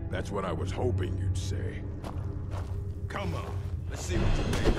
That's what I was hoping you'd say. Come on, let's see what you made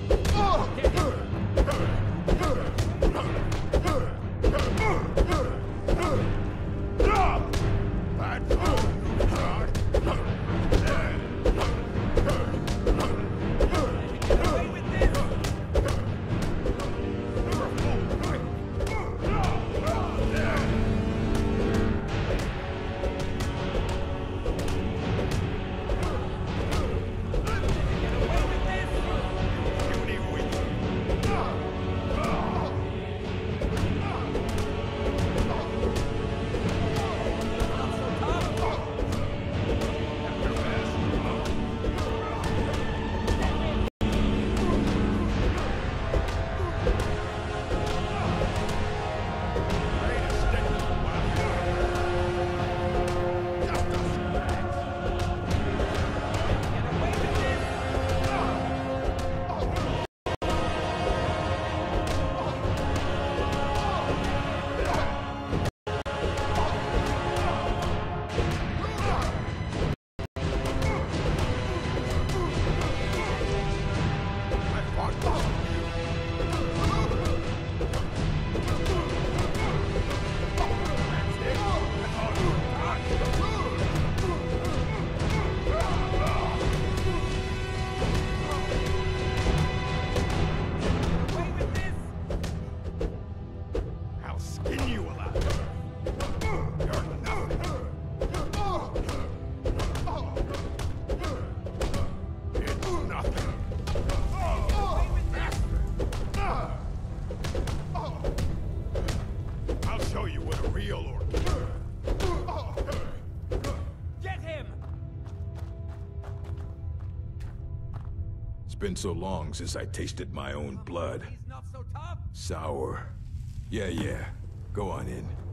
been so long since I tasted my own blood. He's not so tough. Sour. Yeah. Go on in.